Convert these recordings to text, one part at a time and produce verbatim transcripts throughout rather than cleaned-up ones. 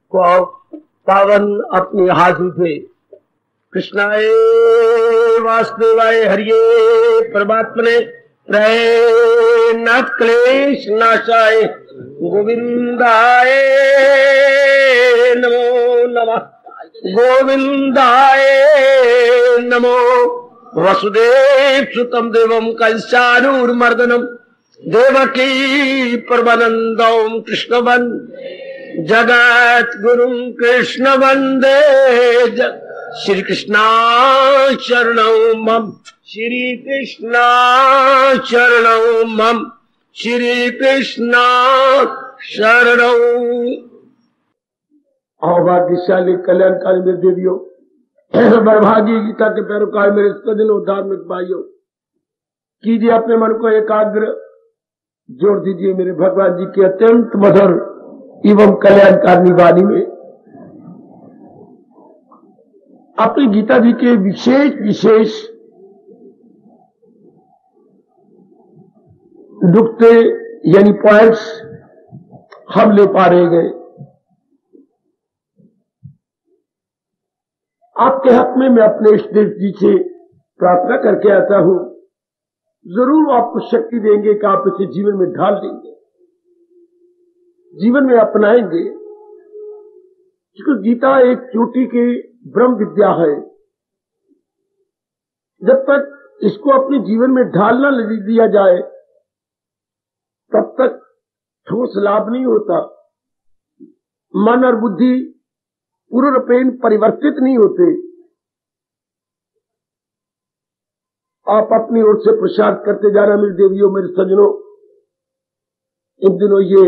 को पावन अपनी हाथों से कृष्णाय वासुदेवाय हरिये परमात्मने प्रय न क्लेश नाशाय गोविंदाय नमो नमः गोविंदाय नमो वसुदेव सुतम देवम कंसानूरमर्दनम देवकी परमानंदम कृष्ण वंदे जगत गुरु कृष्ण वंदे श्री कृष्णा शरणं मम श्री कृष्णा शरणं मम श्री कृष्णा शरणं। भाग्यशाली कल्याणकारी मेरे देवियों, बड़भागी गीता के पैरोकार मेरे सज्जनों धार्मिक भाइयों, कीजिए अपने मन को एकाग्र, जोड़ दीजिए मेरे भगवान जी के अत्यंत मधुर एवं कल्याणकारी वाणी में। अपनी गीता जी के विशेष विशेष नुक्ते यानी पॉइंट्स हम ले पा रहे गए। आपके हक में मैं अपने इष्टदेव जी से प्रार्थना करके आता हूं, जरूर आपको शक्ति देंगे कि आप इसे जीवन में ढाल देंगे, जीवन में अपनाएंगे। क्योंकि गीता एक चोटी की ब्रह्म विद्या है। जब तक इसको अपने जीवन में ढालना दिया जाए तब तक ठोस लाभ नहीं होता, मन और बुद्धि पूर्णरूपेण परिवर्तित नहीं होते। आप अपनी ओर से प्रसाद करते जाना मेरी देवियों, मेरे सज्जनों। इन दिनों ये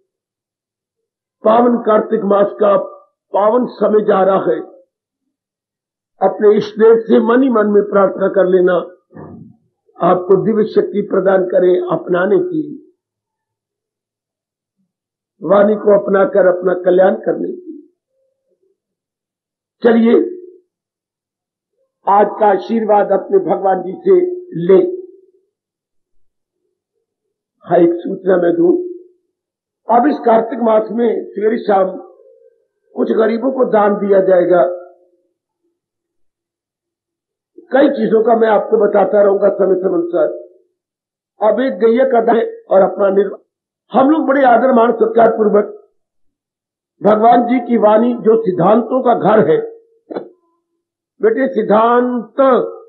पावन कार्तिक मास का पावन समय जा रहा है। अपने इष्टदेव से मन ही मन में प्रार्थना कर लेना, आपको दिव्य शक्ति प्रदान करे अपनाने की, वाणी को अपनाकर अपना कल्याण करने की। चलिए आज का आशीर्वाद अपने भगवान जी से ले। हाँ, एक सूचना मैं दूं, अब इस कार्तिक मास में सवेरे शाम कुछ गरीबों को दान दिया जाएगा। कई चीजों का मैं आपको बताता रहूंगा समय समय अनुसार। अब एक गैया का दान और अपना निर्वाह। हम लोग बड़े आदर मान सत्कार पूर्वक भगवान जी की वाणी जो सिद्धांतों का घर है, बेटे सिद्धांत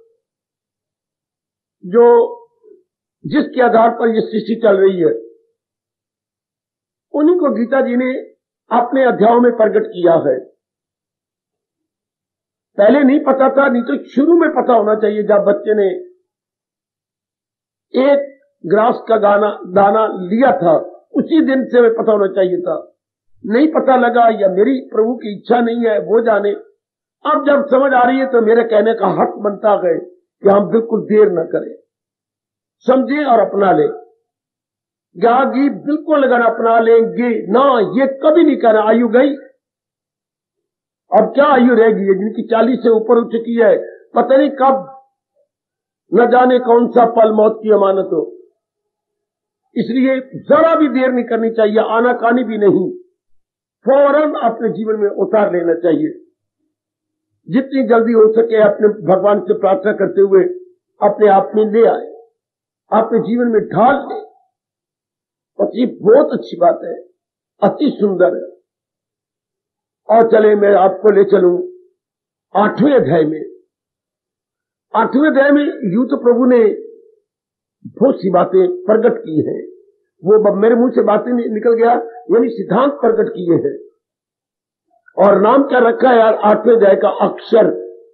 जो जिसके आधार पर ये सृष्टि चल रही है, उन्हीं को गीता जी ने अपने अध्यायों में प्रकट किया है। पहले नहीं पता था, नहीं तो शुरू में पता होना चाहिए। जब बच्चे ने एक ग्रास का दाना दाना लिया था, उसी दिन से पता होना चाहिए था। नहीं पता लगा या मेरी प्रभु की इच्छा नहीं है, वो जाने। अब जब समझ आ रही है तो मेरे कहने का हक बनता है कि हम बिल्कुल देर न करें, समझें और अपना लें। ज्ञागी बिल्कुल अगर अपना लेंगे ना, ये कभी नहीं कहना आयु गई, अब क्या आयु रहेगी। ये जिनकी चालीस से ऊपर उठ चुकी है, पता नहीं कब न जाने कौन सा पल मौत की अमानत हो। इसलिए जरा भी देर नहीं करनी चाहिए, आनाकानी भी नहीं, फौरन अपने जीवन में उतार लेना चाहिए। जितनी जल्दी हो सके अपने भगवान से प्रार्थना करते हुए अपने आप में ले आए, अपने जीवन में ढाल ले। और ये बहुत अच्छी बात है, अति सुंदर है। और चले मैं आपको ले चलूं आठवें अध्याय में। आठवें अध्याय में यूं तो प्रभु ने बहुत सी बातें प्रकट की हैं, वो मेरे मुंह से बातें निकल गया, यानी सिद्धांत प्रकट किए हैं। और नाम क्या रखा है यार आठवें अध्याय का? अक्षर।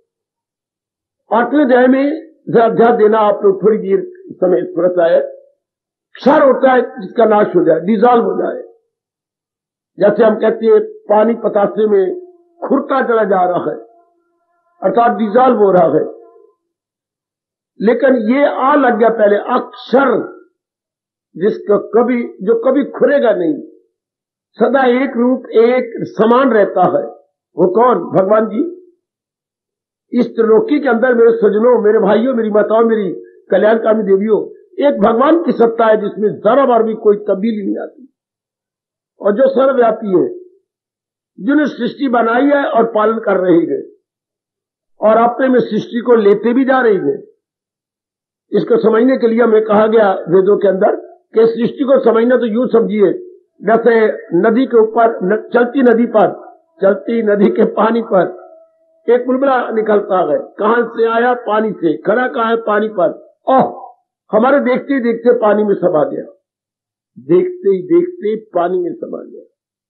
आठवें अध्याय में जरा ध्यान देना आप लोग, थोड़ी देर समय तुरंत आए। क्षर होता है जिसका नाश हो जाए, डिजॉल्व हो जाए। जैसे हम कहते हैं पानी पतासे में खुरता चला जा रहा है, अर्थात डिजॉल्व हो रहा है। लेकिन ये आ लग गया पहले, अक्षर, जिसका कभी जो कभी खुरेगा नहीं, सदा एक रूप एक समान रहता है। वो कौन? भगवान जी। इस त्रिलोकी के अंदर मेरे सज्जनों, मेरे भाइयों, मेरी माताओं, मेरी कल्याणकारी देवियों, एक भगवान की सत्ता है जिसमें जरा बार भी कोई तब्दीली नहीं आती और जो सर्वव्यापी है। जिन्हें सृष्टि बनाई है और पालन कर रही है और अपने में सृष्टि को लेते भी जा रही है। इसको समझने के लिए हमें कहा गया वेदों के अंदर कि सृष्टि को समझना तो यूं समझिए, जैसे नदी के ऊपर न, चलती नदी पर चलती नदी के पानी पर एक बुलबुला निकलता है। कहां से आया? पानी से। खड़ा कहां है? पानी पर। ओह, हमारे देखते ही देखते पानी में समा गया, देखते ही देखते पानी में समा गया।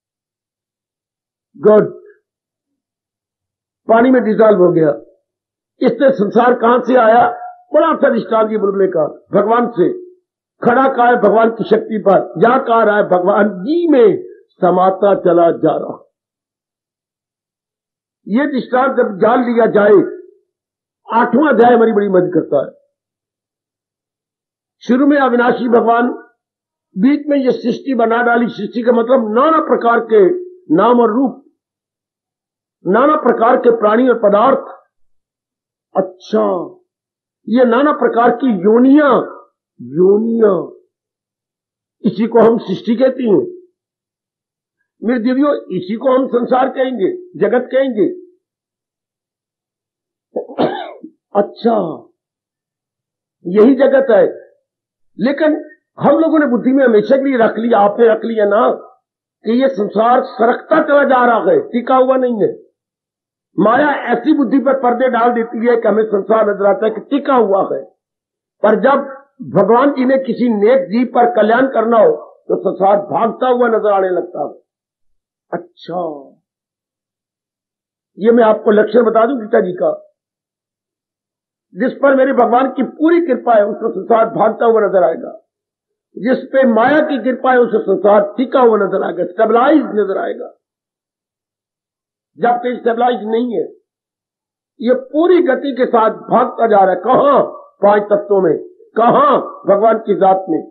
गुड, पानी में डिजॉल्व हो गया। इससे संसार कहां से आया? बड़ा सा दृष्टांत बुलबुले का, भगवान से। खड़ा कहा है? भगवान की शक्ति पर। यहां कहा रहा है भगवान जी में समाता चला जा रहा। ये दृष्टांत जब जान लिया जाए, आठवां अध्याय हमारी बड़ी मदद करता है। शुरू में अविनाशी भगवान, बीच में ये सृष्टि बना डाली। सृष्टि का मतलब नाना प्रकार के नाम और रूप, नाना प्रकार के प्राणी और पदार्थ। अच्छा, ये नाना प्रकार की योनियां योनियां इसी को हम सृष्टि कहती हैं। मेरे देवियों, इसी को हम संसार कहेंगे, जगत कहेंगे। अच्छा, यही जगत है। लेकिन हम लोगों ने बुद्धि में हमेशा के लिए रख लिया, आपने रख लिया ना, कि ये संसार सरकता चला जा रहा है, टिका हुआ नहीं है। माया ऐसी बुद्धि पर पर्दे डाल देती है कि हमें संसार नजर आता है कि टिका हुआ है। पर जब भगवान जी ने किसी नेक जीव पर कल्याण करना हो तो संसार भागता हुआ नजर आने लगता है। अच्छा, ये मैं आपको लक्षण बता दूं गीता जी का, जिस पर मेरे भगवान की पूरी कृपा है उसको संसार भागता हुआ नजर आएगा। जिस पे माया की कृपा है उसे संसार टिका हुआ नजर आएगा, स्टेबलाइज नजर आएगा। जब तक स्टेबलाइज नहीं है, ये पूरी गति के साथ भागता जा रहा है। कहां? पांच तत्वों में। कहां? भगवान की जात में।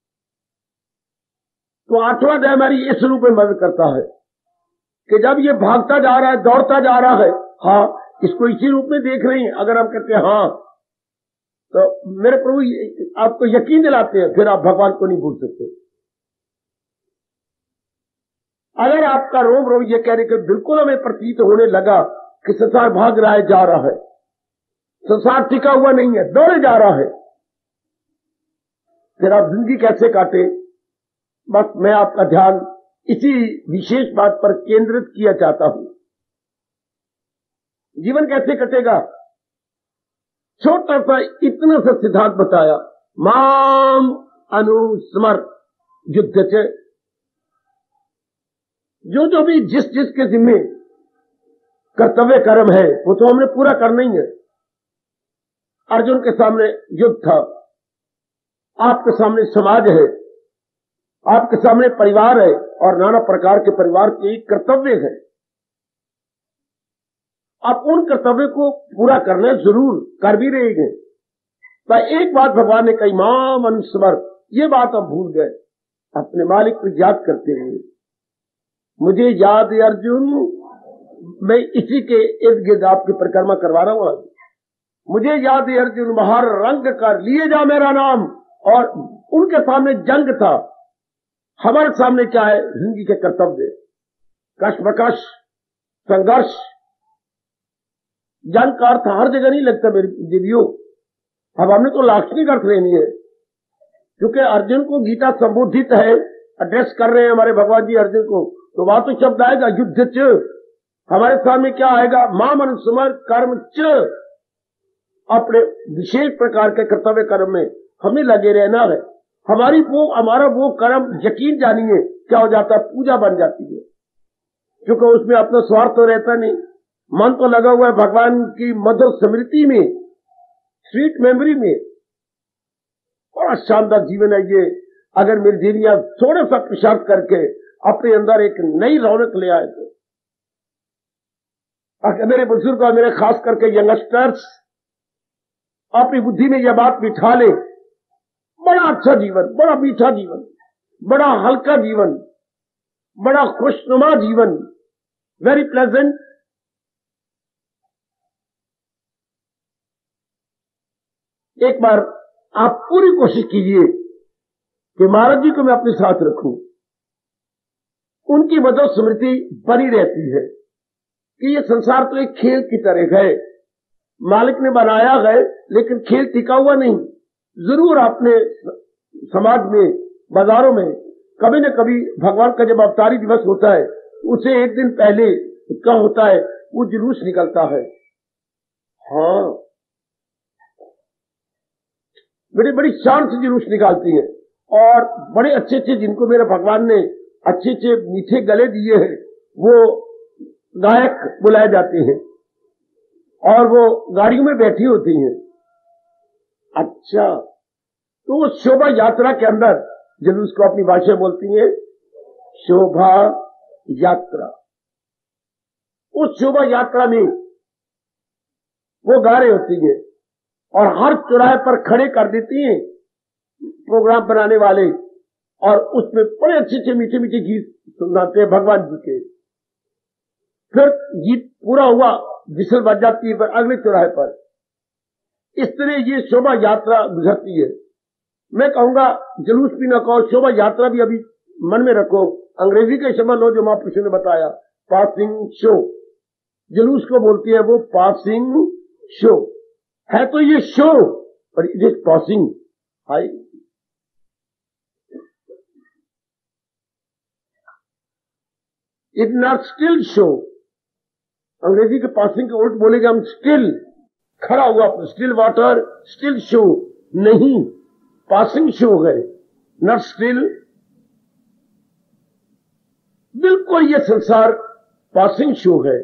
तो आठवां अध्याय हमारी इस रूप में मदद करता है कि जब ये भागता जा रहा है, दौड़ता जा रहा है, हाँ, इसको इसी रूप में देख रहे हैं। अगर हम कहते हैं हाँ, तो मेरे प्रभु आपको यकीन दिलाते हैं, फिर आप भगवान को नहीं भूल सकते। अगर आपका रोम रोम ये कह रहे कि बिल्कुल हमें प्रतीत होने लगा कि संसार भाग रहा है, जा रहा है, संसार टिका हुआ नहीं है, दौड़े जा रहा है, फिर आप जिंदगी कैसे काटे? बस मैं आपका ध्यान इसी विशेष बात पर केंद्रित किया चाहता हूं। जीवन कैसे कटेगा? छोटा सा इतना सा सिद्धांत बताया, माम अनुस्मर युद्ध च। जो जो भी जिस जिस के जिम्मे कर्तव्य कर्म है वो तो हमने पूरा करना ही है। अर्जुन के सामने युद्ध था, आपके सामने समाज है, आपके सामने परिवार है और नाना प्रकार के परिवार के कर्तव्य है। आप उन कर्तव्य को पूरा करना जरूर कर भी रहे हैं। पर एक बात भगवान ने कही, मां अनुस्मर, ये बात आप भूल गए। अपने मालिक को याद करते हुए, मुझे याद है अर्जुन, मैं इसी के इर्द गिर्द आपकी परिक्रमा करवा रहा हूं। मुझे याद है अर्जुन, बाहर रंग कर लिए जा मेरा नाम। और उनके सामने जंग था, हमारे सामने क्या है? जिंदगी के कर्तव्य, कशमकश, संघर्ष। जंग का अर्थ हर जगह नहीं लगता मेरी देवियों। अब हमने तो लाक्षणिक अर्थ लेनी है, क्योंकि अर्जुन को गीता संबोधित है, एड्रेस कर रहे हैं हमारे भगवान जी अर्जुन को, तो वहां तो शब्द आएगा युद्ध च। हमारे सामने क्या आएगा? माम अनुस्मर कर्म च। अपने विशेष प्रकार के कर्तव्य कर्म में हमें लगे रहना है। हमारी वो हमारा वो कर्म, यकीन जानिए क्या हो जाता है? पूजा बन जाती है, क्योंकि उसमें अपना स्वार्थ तो रहता नहीं, मन तो लगा हुआ है भगवान की मधुर स्मृति में, स्वीट मेमोरी में। बड़ा शानदार जीवन है ये। अगर मेरी देवियां थोड़ा सा पुरुषार्थ करके अपने अंदर एक नई रौनक ले आए तो, अगर मेरे बुजुर्ग और मेरे खास करके यंगस्टर्स अपनी बुद्धि में यह बात बिठा ले, बड़ा अच्छा जीवन, बड़ा मीठा जीवन, बड़ा हल्का जीवन, बड़ा खुशनुमा जीवन, वेरी प्लेजेंट। एक बार आप पूरी कोशिश कीजिए कि महाराज जी को मैं अपने साथ रखूं। उनकी मधुर स्मृति बनी रहती है कि ये संसार तो एक खेल की तरह है, मालिक ने बनाया है लेकिन खेल टिका हुआ नहीं। जरूर आपने समाज में, बाजारों में कभी न कभी भगवान का जब अवतारी दिवस होता है उसे एक दिन पहले क्या होता है, वो जुलूस निकलता है। हाँ, बड़ी बड़ी शान से जुलूस निकालती है और बड़े अच्छे अच्छे, जिनको मेरे भगवान ने अच्छे अच्छे मीठे गले दिए हैं, वो गायक बुलाए जाते हैं और वो गाड़ियों में बैठी होती हैं। अच्छा, तो वो शोभा यात्रा के अंदर जुलूस को अपनी भाषा बोलती है शोभा यात्रा। उस शोभा यात्रा में वो गा रही होती है और हर चौराहे पर खड़े कर देती हैं प्रोग्राम बनाने वाले, और उसमें बड़े अच्छे अच्छे मीठे मीठे गीत सुनाते हैं भगवान जी के। फिर गीत पूरा हुआ, विसल बज जाती है अगले चौराहे पर। इस तरह ये शोभा यात्रा गुजरती है। मैं कहूंगा जुलूस भी न कहो, शोभा यात्रा भी अभी मन में रखो। अंग्रेजी का शब्द लो जो महापुरुषों ने बताया, पासिंग शो। जुलूस को बोलती है वो पासिंग शो। है तो ये शो पर it is passing. High it not still show. अंग्रेजी के पासिंग के उल्ट बोलेगा हम स्टिल, खड़ा हुआ, स्टिल वाटर, स्टिल शो नहीं, पासिंग शो हो गए, नॉट स्टिल। बिल्कुल ये संसार पासिंग शो है,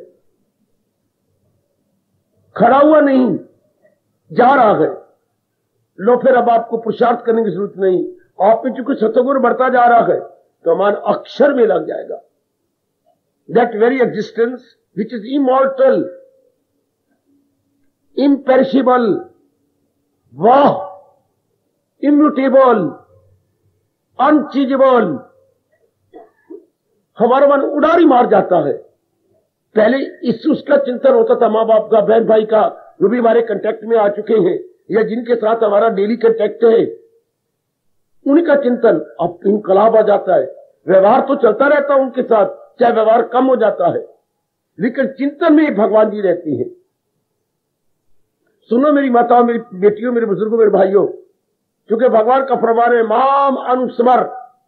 खड़ा हुआ नहीं, जा रहा है। लो फिर अब आपको पुरुषार्थ करने की जरूरत नहीं, आप में चूंकि सतगुण बढ़ता जा रहा है तो मान अक्षर में लग जाएगा। That very existence which is immortal, imperishable, वाह, immutable, unchangeable, हमारा मन उड़ारी मार जाता है। पहले इस उसका चिंतन होता था, माँ बाप का, बहन भाई का, जो भी हमारे कांटेक्ट में आ चुके हैं या जिनके साथ हमारा डेली कांटेक्ट है, उन्हीं का चिंतन। अब इनकलाब आ जाता है, व्यवहार तो चलता रहता है उनके साथ, चाहे व्यवहार कम हो जाता है लेकिन चिंतन में भगवान जी रहती हैं। सुनो मेरी माताओं, मेरी बेटियों, मेरे बुजुर्गों, मेरे भाइयों, क्योंकि भगवान का फरमान है माम अनुस्मर,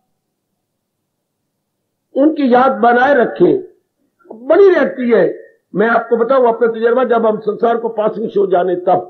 उनकी याद बनाए रखें, बनी रहती है। मैं आपको बताऊं अपना तजुर्बा, जब हम संसार को पासिंग शो जाने, तब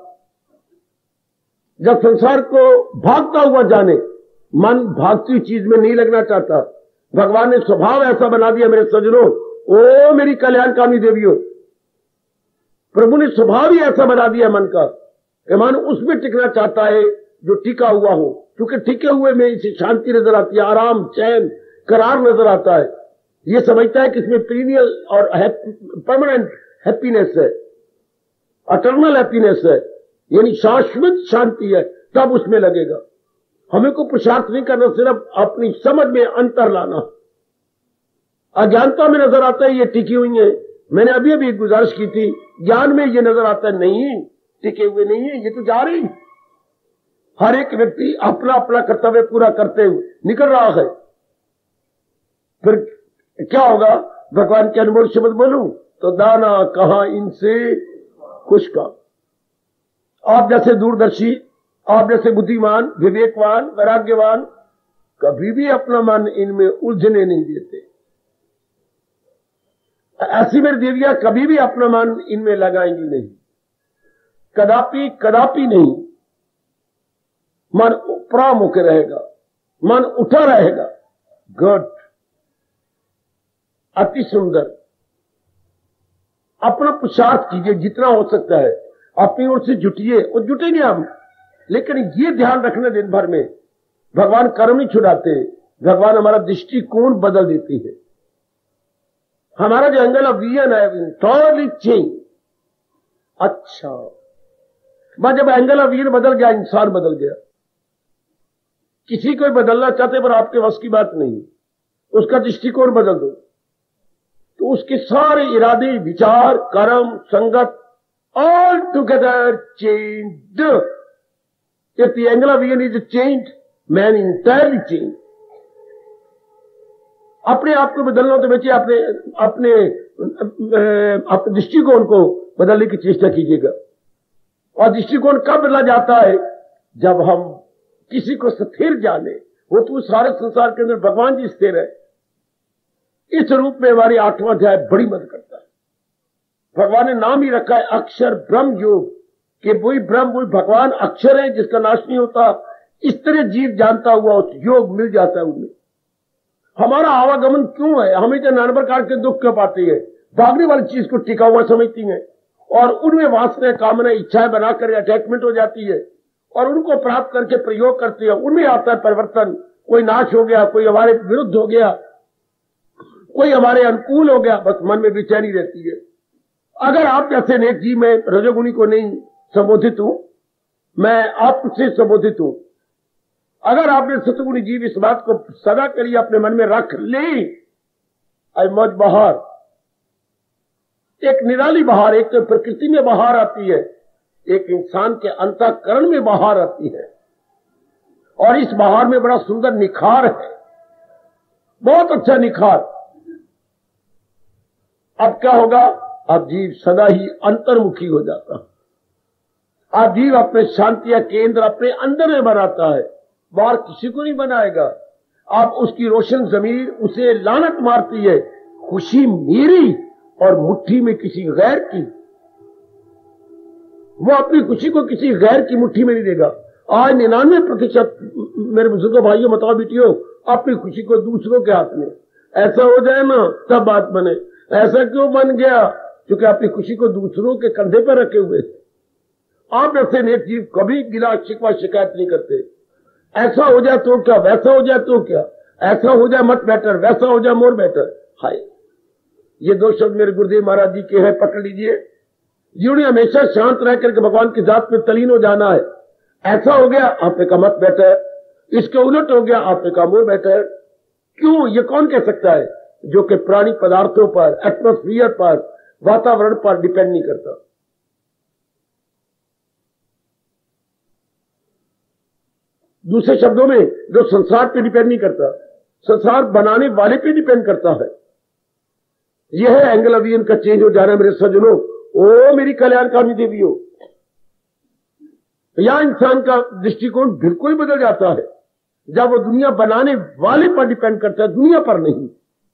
जब संसार को भागता हुआ जाने, मन भागती चीज में नहीं लगना चाहता। भगवान ने स्वभाव ऐसा बना दिया मेरे सज्जनों, ओ मेरी कल्याणकामी देवियों, प्रभु ने स्वभाव ही ऐसा बना दिया मन का कि मन उसमें टिकना चाहता है जो टिका हुआ हो, क्योंकि टिके हुए में इसे शांति नजर आती है, आराम, चैन, करार नजर आता है। ये समझता है कि इसमें पीरियड और परमानेंट हैप्पीनेस है, अटर्नल हैप्पीनेस है, यानी शाश्वत शांति है, तब उसमें लगेगा। हमें को पुरुषार्थ नहीं करना, सिर्फ अपनी समझ में अंतर लाना। अज्ञानता में नजर आता है ये टिकी हुई है। मैंने अभी अभी गुजारिश की थी, ज्ञान में ये नजर आता है नहीं, टिके हुए नहीं है, ये तो जा रही। हर एक व्यक्ति अपना अपना कर्तव्य पूरा करते हुए निकल रहा है। फिर क्या होगा? भगवान के अनमोल शब्द बोलूं तो दाना कहां इनसे कुछ का। आप जैसे दूरदर्शी, आप जैसे बुद्धिमान, विवेकवान, वैराग्यवान कभी भी अपना मन इनमें उलझने नहीं देते। ऐसी मेरी देवियां कभी भी अपना मन इनमें लगाएंगी नहीं, कदापि कदापि नहीं। मन उपराम होकर रहेगा, मन उठा रहेगा। गुड, अति सुंदर। अपना पुरुषार्थ कीजिए जितना हो सकता है, अपनी ओर से जुटिए, और जुटेंगे हम। लेकिन ये ध्यान रखना दिन भर में, भगवान कर्म नहीं छुड़ाते, भगवान हमारा दृष्टिकोण बदल देती है। हमारा जो एंगल ऑफ विजन है टोटली चेंज। अच्छा, बस जब एंगल ऑफ विजन बदल गया, इंसान बदल गया। किसी को बदलना चाहते पर आपके वश की बात नहीं, उसका दृष्टिकोण बदल दो तो उसके सारे इरादे, विचार, कर्म, संगत all together changed. If the angle of vision is changed, man entirely change. अपने आप को बदलना तो बच्चे अपने अपने अपने दृष्टिकोण को बदलने की चेष्टा कीजिएगा। और दृष्टिकोण कब बदला जाता है? जब हम किसी को स्थिर जाने, वो तो सारे संसार के अंदर भगवान जी स्थिर है। इस रूप में हमारी आठवां अध्याय बड़ी मदद करता है। भगवान ने नाम ही रखा है अक्षर ब्रह्म योग, कि वही ब्रह्म वही भगवान अक्षर है जिसका नाश नहीं होता। इस तरह जीव जानता हुआ उस योग मिल जाता है उनमें। हमारा आवागमन क्यों है? हमें तो नाना प्रकार के दुख क्यों पाती है? भागने वाली चीज को टिका हुआ समझती हैं और उनमें वासना कामना इच्छाएं बनाकर अटैचमेंट हो जाती है और उनको प्राप्त करके प्रयोग करती है। उनमें आता है परिवर्तन, कोई नाश हो गया, कोई हमारे विरुद्ध हो गया, कोई हमारे अनुकूल हो गया, बस मन में बेचैनी रहती है। अगर आप जैसे नेक जी, मैं रजोगुणी को नहीं संबोधित हूं, मैं आपसे संबोधित हूं। अगर आपने सतगुणी जीव इस बात को सदा करिए अपने मन में रख ले, आई मौज बहार, एक निराली बहार, एक तो प्रकृति में बहार आती है, एक इंसान के अंतःकरण में बहार आती है। और इस बहार में बड़ा सुंदर निखार है, बहुत अच्छा निखार। अब क्या होगा? अब जीव सदा ही अंतर्मुखी हो जाता है। अब जीव अपने शांति या केंद्र अपने अंदर में बनाता है, बाहर किसी को नहीं बनाएगा। अब उसकी रोशन जमीर उसे लानत मारती है, खुशी मेरी और मुट्ठी में किसी गैर की। वो अपनी खुशी को किसी गैर की मुट्ठी में नहीं देगा। आज निन्यानवे प्रतिशत मेरे बुजुर्ग भाइयों, बताओ बेटियों, अपनी खुशी को दूसरों के हाथ में। ऐसा हो जाए ना तब बात बने। ऐसा क्यों बन गया? क्योंकि अपनी खुशी को दूसरों के कंधे पर रखे हुए थे। आप ऐसे नेक जीव कभी गिला शिकवा शिकायत नहीं करते। ऐसा हो जाए तो क्या, वैसा हो जाए तो क्या, ऐसा हो जाए मत बेटर, वैसा हो जाए मोर बेटर। हाय, ये दो शब्द मेरे गुरुदेव महाराज जी के हैं, पकड़ लीजिए। जिन्होंने हमेशा शांत रह करके भगवान की जात में तलीन हो जाना है। ऐसा हो गया, आपने कहा मत बेटर, इसके उलट हो गया, आपने कहा मोर बेटर। क्यों? ये कौन कह सकता है? जो कि प्राणी पदार्थों पर, एटमोस्फियर पर, वातावरण पर डिपेंड नहीं करता। दूसरे शब्दों में, जो संसार पे डिपेंड नहीं करता, संसार बनाने वाले पे डिपेंड करता है। यह है एंगल अवियन का चेंज हो जाना मेरे सज्जनों। ओ मेरी कल्याणकामी देवियों, यहां इंसान का दृष्टिकोण बिल्कुल बदल जाता है जब वो दुनिया बनाने वाले पर डिपेंड करता है, दुनिया पर नहीं।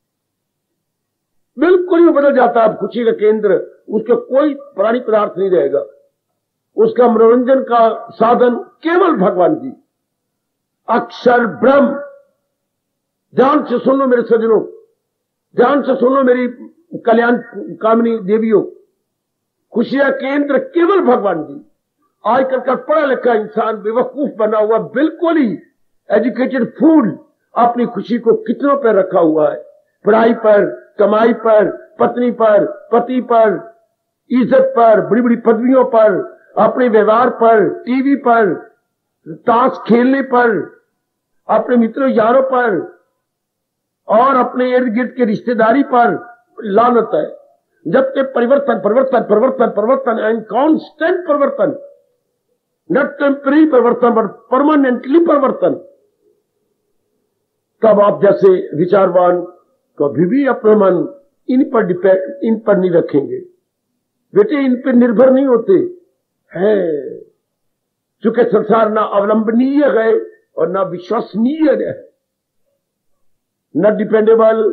बिल्कुल ही बदल जाता है। अब खुशी का केंद्र उसका कोई प्राणी पदार्थ नहीं रहेगा, उसका मनोरंजन का साधन केवल भगवान जी, अक्षर ब्रह्म। ध्यान से सुन लो मेरे सज्जनों, ध्यान से सुन लो मेरी कल्याण कामनी देवियों, खुशियां केंद्र केवल भगवान जी। आजकल का पढ़ा लिखा इंसान बेवकूफ बना हुआ, बिल्कुल ही एजुकेटेड फूल, अपनी खुशी को कितनों पर रखा हुआ है, पढ़ाई पर, कमाई पर, पत्नी पर, पति पर, इज्जत पर, बड़ी बड़ी पदवियों पर, अपने व्यवहार पर, टीवी पर, ताश खेलने पर, अपने मित्रों यारों पर और अपने इर्द गिर्द के रिश्तेदारी पर लानत है। जबकि परिवर्तन परिवर्तन परिवर्तन परिवर्तन एंड कांस्टेंट परिवर्तन, नॉट टेम्पररी परिवर्तन बट परमानेंटली परिवर्तन। तब आप जैसे विचारवान कभी भी अपना मन इन पर डिपेंड इन पर नहीं रखेंगे बेटे, इन पर निर्भर नहीं होते हैं। चूंकि संसार ना अवलंबनीय है और ना विश्वसनीय है, नॉट डिपेंडेबल,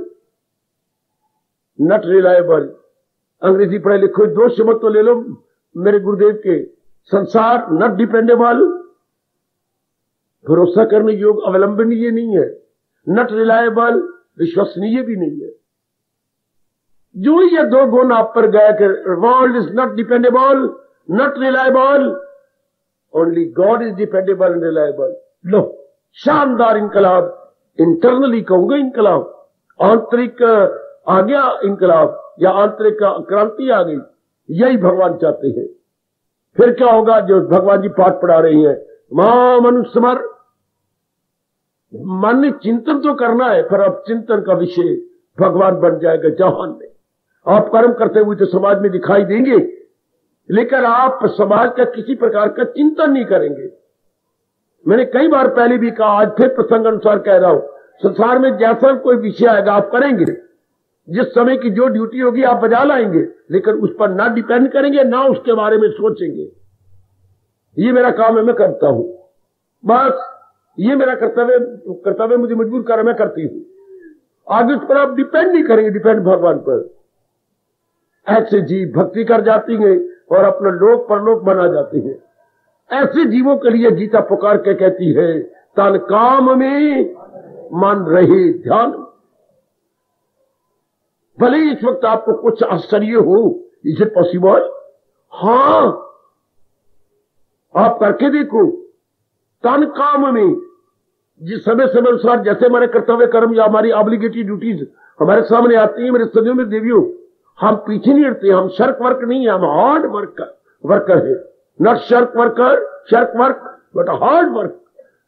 नॉट रिलायबल। अंग्रेजी पढ़े लिखो दो शब्द तो ले लो मेरे गुरुदेव के। संसार नॉट डिपेंडेबल, भरोसा करने योग्य, अवलंबनीय नहीं है। नॉट रिलायबल, विश्वसनीय भी नहीं है। जो ये दो गुण आप पर गए कि world is not dependable, not reliable, only God is dependable and reliable. लो, शानदार इनकलाब, इंटरनली कहूंगा इनकलाब, आंतरिक आ गया इनकलाब या आंतरिक क्रांति आ गई। यही भगवान चाहते हैं। फिर क्या होगा? जो भगवान जी पाठ पढ़ा रही हैं, मां मनुष्य स्मर, मन ने चिंतन तो करना है, पर अब चिंतन का विषय भगवान बन जाएगा जहान में। आप कर्म करते हुए तो समाज में दिखाई देंगे, लेकिन आप समाज का किसी प्रकार का चिंतन नहीं करेंगे। मैंने कई बार पहले भी कहा, आज फिर प्रसंग अनुसार कह रहा हूं, संसार में जैसा कोई विषय आएगा आप करेंगे, जिस समय की जो ड्यूटी होगी आप बजा लाएंगे, लेकिन उस पर ना डिपेंड करेंगे ना उसके बारे में सोचेंगे। ये मेरा काम है, मैं करता हूं, बस ये मेरा कर्तव्य कर्तव्य मुझे मजबूर कर, मैं करती हूं। आगे उस पर आप डिपेंड नहीं करेंगे, डिपेंड भगवान पर। ऐसे जीव भक्ति कर जाती हैं और अपना लोक परलोक बना जाती हैं। ऐसे जीवों के लिए गीता पुकार के कहती है, तन काम में मन रहे ध्यान। भले इस वक्त आपको कुछ आश्चर्य हो, इज इट पॉसिबल? हां, आप करके देखो। तन काम में, जिस समय समय अनुसार जैसे हमारे कर्तव्य कर्म या हमारी ऑब्लिगेटरी ड्यूटीज हमारे सामने आती है, मेरे सदियों में देवियों, हम पीछे नहीं हटते। हम शर्क वर्क नहीं है, हम हार्ड वर्क वर्कर है। Not shirk worker, shirk work, but hard work.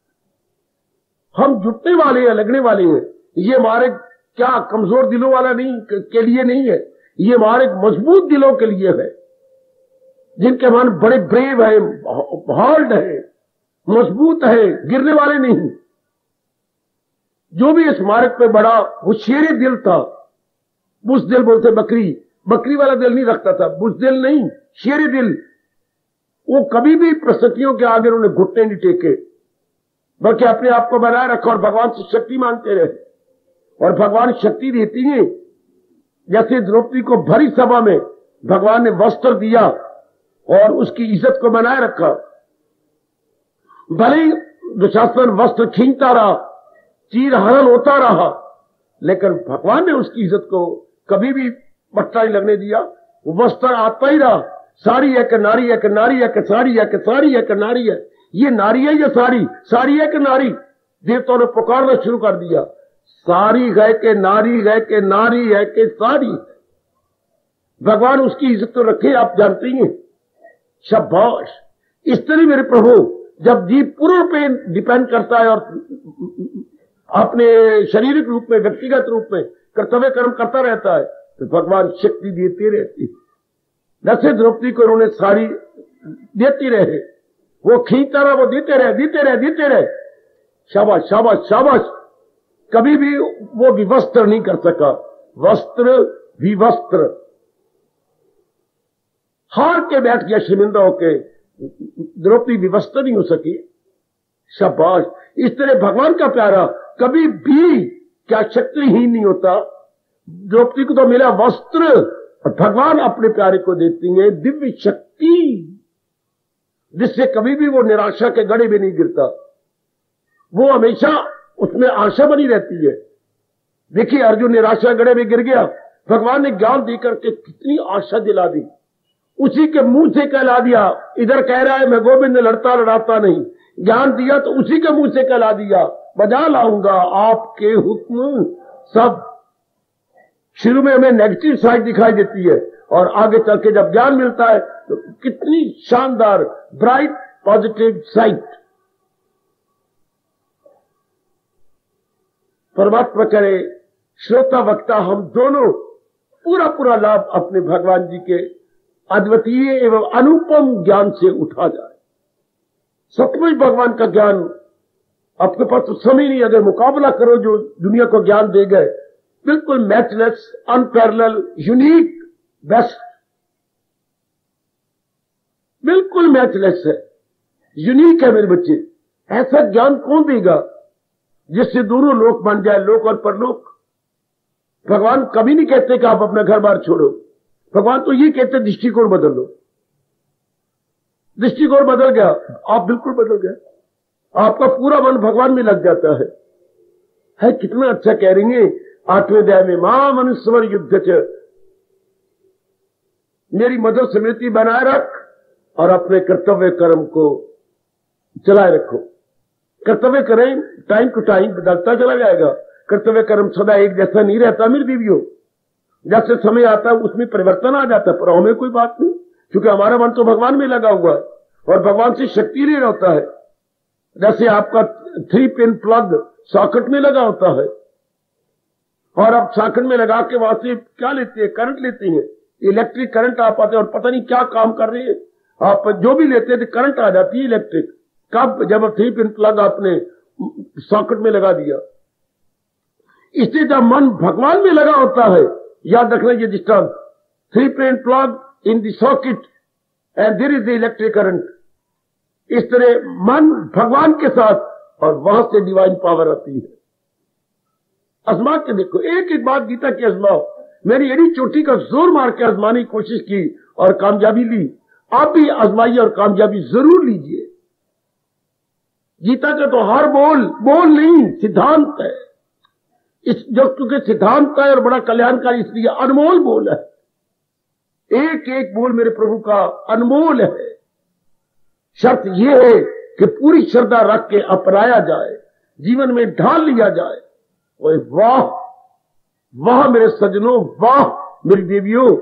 हम जुटने वाले हैं, लगने वाले हैं। ये हमारे क्या कमजोर दिलों वाला नहीं के लिए नहीं है, ये हमारे मजबूत दिलों के लिए है, जिनके मन बड़े ब्रेव है, हार्ड है, मजबूत है, गिरने वाले नहीं। जो भी इस मार्ग पे बड़ा वो शेरे दिल था, बुज़दिल बोलते बकरी, बकरी वाला दिल नहीं रखता था, बुज़दिल नहीं, शेरे दिल। वो कभी भी परिस्थितियों के आगे उन्होंने घुटने नहीं टेके, बल्कि अपने आप को बनाए रखा और भगवान से शक्ति मांगते रहे। और भगवान शक्ति देती है। जैसे द्रौपदी को भरी सभा में भगवान ने वस्त्र दिया और उसकी इज्जत को बनाए रखा। भले ही दुशासन वस्त्र खींचता रहा, चीर हरण होता रहा, लेकिन भगवान ने उसकी इज्जत को कभी भी पट्टा नहीं लगने दिया। वो वस्त्र आता ही रहा। साड़ी है कि नारी है कि नारी है कि साड़ी है कि साड़ी है कि नारी है, ये नारी है ये साड़ी, साड़ी है कि नारी। देवताओं ने पुकारना शुरू कर दिया, सारी है कि नारी है कि नारी है कि साड़ी। भगवान उसकी इज्जत तो रखे, आप जानती हैं। शाबाश। इस तरह मेरे प्रभु, जब जीव पूर्ण पे डिपेंड करता है और अपने शारीरिक रूप में, व्यक्तिगत रूप में कर्तव्य कर्म करता रहता है, तो भगवान शक्ति देते रहती है। जैसे द्रौपदी को उन्होंने साड़ी देती रहे, वो खींचता रहा, वो देते रहे देते रहे देते रहे। शाबाश शाबाश शाबाश। कभी भी वो विवस्त्र नहीं कर सका। वस्त्र विवस्त्र, हार के बैठ गया शर्मिंदा होके। द्रौपदी विवस्त्र नहीं हो सकी। शाबाश। इस तरह भगवान का प्यारा कभी भी क्या शक्तिहीन नहीं होता। द्रौपदी को तो मिला वस्त्र, और भगवान अपने प्यारे को देती है दिव्य शक्ति, जिससे कभी भी वो निराशा के गड़े में नहीं गिरता। वो हमेशा उसमें आशा बनी रहती है। देखिए, अर्जुन निराशा गड़े में गिर गया, भगवान ने ज्ञान देकर के कितनी आशा दिला दी। उसी के मुंह से कहला दिया। इधर कह रहा है मैं गोविंद लड़ता लड़ाता नहीं, ज्ञान दिया तो उसी के मुंह से कहला दिया, बजा लाऊंगा आपके हुक्म सब। शुरू में हमें नेगेटिव साइड दिखाई देती है, और आगे चल के जब ज्ञान मिलता है तो कितनी शानदार ब्राइट पॉजिटिव साइड। परमात्मा करे श्रोता वक्ता हम दोनों पूरा पूरा लाभ अपने भगवान जी के अद्वितीय एवं अनुपम ज्ञान से उठा जाए। सचमुच भगवान का ज्ञान आपके पास तो समय नहीं, अगर मुकाबला करो जो दुनिया को ज्ञान दे गए, बिल्कुल मैचलेस, अनपैरेलल, यूनिक, बेस्ट, बिल्कुल मैचलेस है, यूनिक है मेरे बच्चे। ऐसा ज्ञान कौन देगा जिससे दोनों लोक बन जाए, लोक और परलोक। भगवान कभी नहीं कहते कि आप अपना घर बार छोड़ो। भगवान तो ये कहते दृष्टिकोण बदल लो। दृष्टिकोण बदल गया, आप बिल्कुल बदल गए, आपका पूरा मन भगवान में लग जाता है। है कितना अच्छा कह रही है आठवें अध्याय में, मां मनुष्यवर युद्ध च, मेरी मधुर स्मृति बनाए रख और अपने कर्तव्य कर्म को चलाए रखो। कर्तव्य करें, टाइम टू टाइम बदलता चला जाएगा। कर्तव्य कर्म सदा एक जैसा नहीं रहता मेरी बीवियों। जैसे समय आता है उसमें परिवर्तन आ जाता है, पर हमें कोई बात नहीं, क्योंकि हमारा मन तो भगवान में लगा हुआ है और भगवान से शक्ति ले होता है। जैसे आपका थ्री पिन प्लग सॉकेट में लगा होता है, और आप सॉकेट में लगा के वहां से क्या लेते हैं, करंट लेते हैं, इलेक्ट्रिक करंट आ पाते हैं, और पता नहीं क्या काम कर रहे हैं आप, जो भी लेते हैं करंट आ जाती है इलेक्ट्रिक। कब? जब थ्री पिन प्लग आपने सॉकेट में लगा दिया। इसलिए जब मन भगवान में लगा होता है, याद रखना ये दृष्टांत, three pin plug in the socket and there is the electric current. इस तरह मन भगवान के साथ और वहां से डिवाइन पावर आती है। आजमा के देखो, एक एक बात गीता की आजमाओ। मैंने एड़ी चोटी का जोर मार के आजमाने की कोशिश की और कामयाबी ली। आप भी आजमाइए और कामयाबी जरूर लीजिए। गीता का तो हर बोल बोल नहीं, सिद्धांत है। इस जो क्योंकि सिद्धांत है और बड़ा कल्याणकारी, इसलिए अनमोल बोल है। एक एक बोल मेरे प्रभु का अनमोल है। शर्त यह है कि पूरी श्रद्धा रख के अपनाया जाए, जीवन में ढाल लिया जाए। ओए वाह वाह मेरे सज्जनों, वाह मेरी देवियों,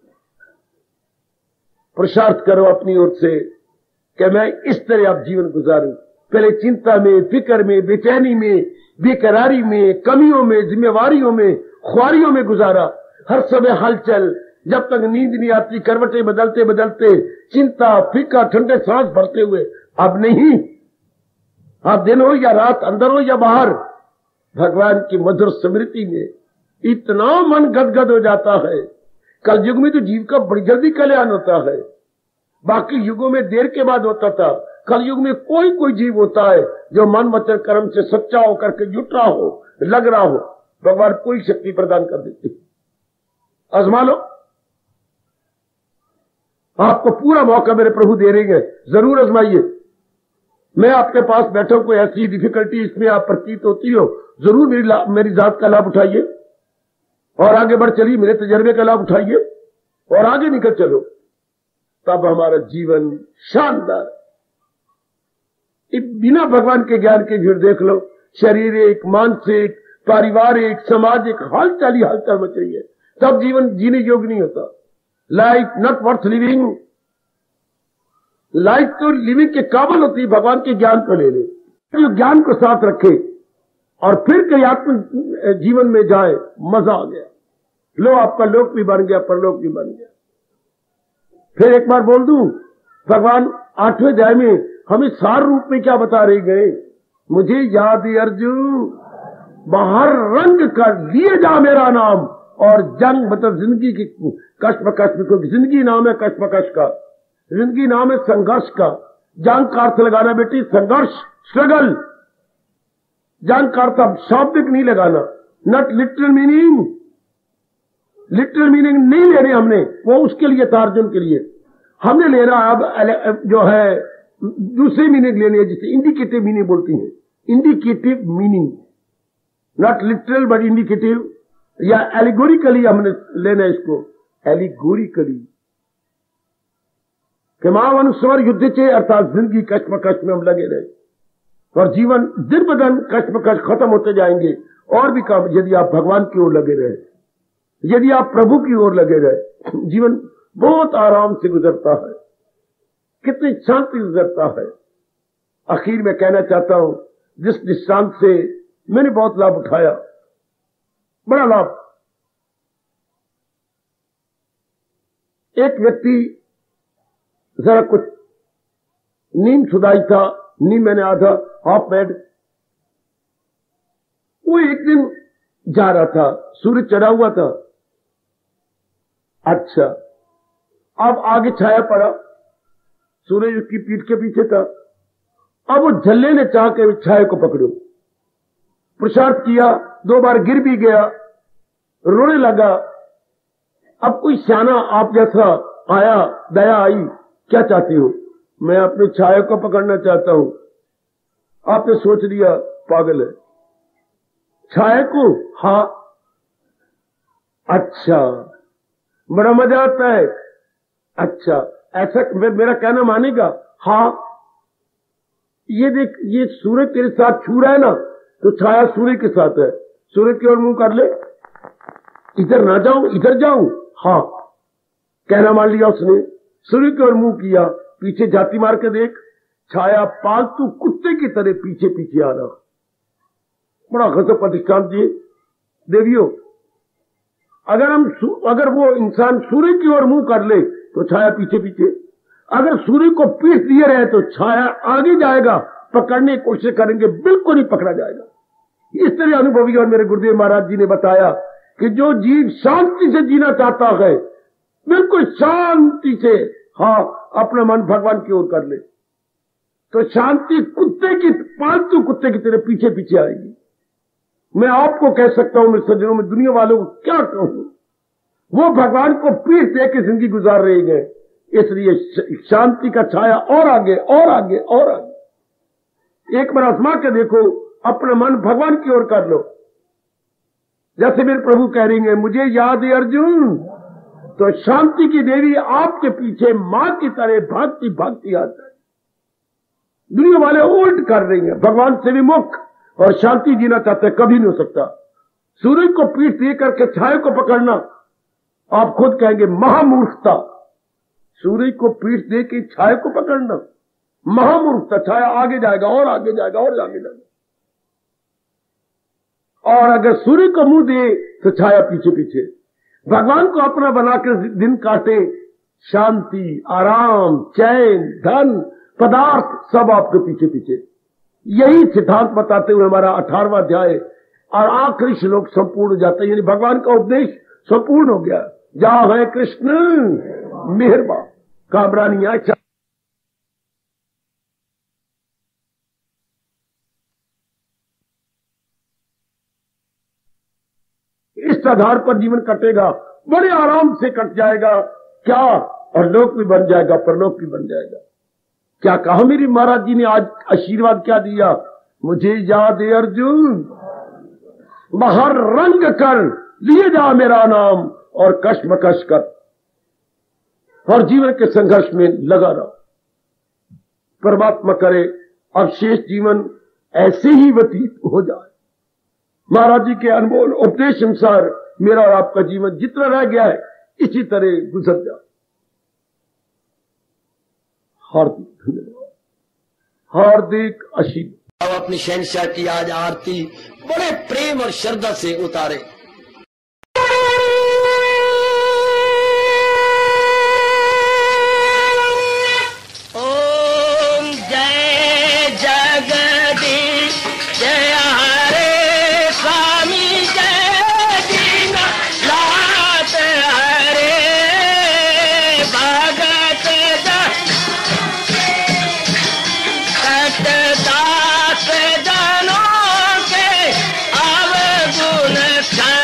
पुरुषार्थ करो अपनी ओर से कि मैं इस तरह आप जीवन गुजारूं। पहले चिंता में, फिक्र में, बेचैनी में, बेकरारी में, कमियों में, जिम्मेवारियों में, ख्वारियों में गुजारा। हर समय हलचल, जब तक नींद नहीं आती, करवटें बदलते बदलते, चिंता, फिक्र, ठंडे सांस भरते हुए। अब नहीं, आप दिन हो या रात, अंदर हो या बाहर, भगवान की मधुर स्मृति में इतना मन गदगद हो जाता है। कल युग में तो जीव का बड़ी जल्दी कल्याण होता है, बाकी युगों में देर के बाद होता था। कल युग में कोई कोई जीव होता है जो मन वचन कर्म से सच्चा होकर के जुट रहा हो, लग रहा हो, भगवान कोई शक्ति प्रदान कर देती। आजमा लो, आपको पूरा मौका मेरे प्रभु दे रहे हैं, जरूर आजमाइए। मैं आपके पास बैठा, कोई ऐसी डिफिकल्टी इसमें आप प्रतीत होती हो, जरूर मेरी मेरी जात का लाभ उठाइए और आगे बढ़ चलिए, मेरे तजर्बे का लाभ उठाइए और आगे निकल चलो। तब हमारा जीवन शानदार। बिना भगवान के ज्ञान के फिर देख लो, शारीरिक, मानसिक, पारिवारिक, सामाजिक हालचाल ही हालचाल मच रही है, तब जीवन जीने योग्य नहीं होता। Life not worth living. Life तो लिविंग के काबिल होती है भगवान के ज्ञान को ले ले, जो ज्ञान को साथ रखे और फिर कई आत्म जीवन में जाए, मजा आ गया। लो, आपका लोक भी बन गया, परलोक भी बन गया। फिर एक बार बोल दूं, भगवान आठवें अध्याय में हमें सार रूप में क्या बता रहे गए, मुझे याद है अर्जुन, बाहर रंग कर लिए जा मेरा नाम, और जंग मतलब जिंदगी की कश्मकश में, क्योंकि जिंदगी नाम है कश्मकश का, जिंदगी नाम है संघर्ष का। जंग का अर्थ लगाना बेटी संघर्ष, स्ट्रगल। जंग का अर्थ अब शाब्दिक नहीं लगाना, not literal meaning. Literal meaning नहीं लेने हमने, वो उसके लिए था, अर्जुन के लिए। हमने ले रहा अब जो है दूसरी मीनिंग लेनी है, जिसे इंडिकेटिव मीनिंग बोलती हैं। Indicative meaning, not literal but indicative, या एलिगोरिकली हमने लेना है इसको, एलिगोरिकली। कि मां अनुस्वर युद्ध चे, अर्थात जिंदगी कश्मकश में हम लगे रहे और जीवन दिन ब दिन कश्मकश खत्म होते जाएंगे। और भी काम, यदि आप भगवान की ओर लगे रहे, यदि आप प्रभु की ओर लगे रहे, जीवन बहुत आराम से गुजरता है, कितनी शांति गुजरता है। आखिर में कहना चाहता हूं, जिस दृष्टांत से मैंने बहुत लाभ उठाया, बड़ा लाभ। एक व्यक्ति जरा कुछ नींद सुधाई था, नींद मैंने आधा हाफ बेड, वो एक दिन जा रहा था, सूरज चढ़ा हुआ था। अच्छा, अब आगे छाया पड़ा, सूरज उसकी पीठ के पीछे था। अब वो झल्ले ने चाह के छाया को पकड़ो, पुरुषार्थ किया, दो बार गिर भी गया, रोने लगा। अब कोई सियाना आप जैसा आया, दया आई, क्या चाहती हो? मैं अपने छाया को पकड़ना चाहता हूं। आपने सोच लिया पागल है, छाया को? हाँ। अच्छा, बड़ा मजा आता है। अच्छा, ऐसा मेरा कहना मानेगा? हाँ। ये देख, ये सूरज तेरे साथ छू रहा है ना, तो छाया सूर्य के साथ है, सूरज की ओर मुंह कर ले। इधर ना जाऊं, इधर जाऊं? हाँ। कहना मान लिया उसने, सूर्य की ओर मुंह किया, पीछे जाती मार के देख, छाया पालतू कुत्ते की तरह पीछे पीछे आ रहा। बड़ा गजब का दृष्टांत जी देवियों। अगर हम अगर वो इंसान सूर्य की ओर मुंह कर ले तो छाया पीछे पीछे, अगर सूर्य को पीठ दिए रहे तो छाया आगे जाएगा, पकड़ने की कोशिश करेंगे, बिल्कुल नहीं पकड़ा जाएगा। इस तरह अनुभवी और मेरे गुरुदेव महाराज जी ने बताया कि जो जीव शांति से जीना चाहता है, बिल्कुल शांति से, हाँ, अपना मन भगवान की ओर कर ले, तो शांति कुत्ते की, पालतू कुत्ते की तरह पीछे पीछे आएगी। मैं आपको कह सकता हूं, मेरे सज्जनों में, दुनिया वालों को क्या कहूं, वो भगवान को पीठ दे के जिंदगी गुजार रही है। इसलिए शांति का छाया और आगे और आगे और आगे। एक बार आजमा के देखो, अपना मन भगवान की ओर कर लो। जैसे मेरे प्रभु कह रही है, मुझे याद है अर्जुन, तो शांति की देवी आपके पीछे मां की तरह भागती भागती आता है। दुनिया वाले उल्ट कर रही हैं, भगवान से विमुख और शांति जीना चाहते, कभी नहीं हो सकता। सूरज को पीठ दे करके छाया को पकड़ना, आप खुद कहेंगे महामूर्खता। सूरज को पीठ दे के छाया को पकड़ना महामूर्खता। छाया आगे जाएगा और आगे जाएगा और आगे जाएगा, और अगर सूर्य को मुंह दे तो छाया पीछे पीछे। भगवान को अपना बनाकर दिन काटे, शांति, आराम, चैन, धन, पदार्थ सब आपके पीछे पीछे। यही सिद्धांत बताते हुए हमारा अठारहवां अध्याय और आखिरी श्लोक संपूर्ण हो जाता है, यानी भगवान का उपदेश संपूर्ण हो गया। जहां है कृष्ण मेहरबान, कामरानियां। इस आधार पर जीवन कटेगा, बड़े आराम से कट जाएगा। क्या, और लोक भी बन जाएगा, परलोक भी बन जाएगा। क्या कहा मेरी महाराज जी ने आज आशीर्वाद क्या दिया, मुझे याद है अर्जुन, बाहर रंग कर लिए जा मेरा नाम और कश्मकश कर, और जीवन के संघर्ष में लगा रहा। परमात्मा करे अब शेष जीवन ऐसे ही व्यतीत हो जाए। महाराज जी के अनमोल उपदेश अनुसार मेरा और आपका जीवन जितना रह गया है इसी तरह गुजर जाए। हार्दिक धन्यवाद, हार्दिक आशीर्वाद। अब अपनी शहंशाह की आज आरती बड़े प्रेम और श्रद्धा से उतारे। ओम जय जगदीश जय हरे स्वामी जय दीना लात हरे भगत दास जनों के अवगुण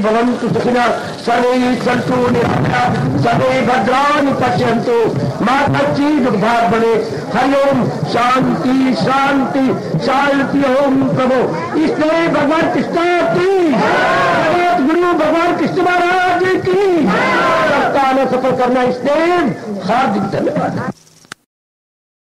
भवन्तु सुखिनः सर्वे सन्तु निरामयाः सर्वे भद्राणि पश्यन्तु मा कश्चित् दुर्भाग्यं भवेत्। हरि ओम शांति शांति शांति। ओम प्रभु इसलिए भगवान कृष्ण की जगत गुरु भगवान कृष्ण महाराज की सप्ताह में सफल करना इसलिए हार्दिक धन्यवाद।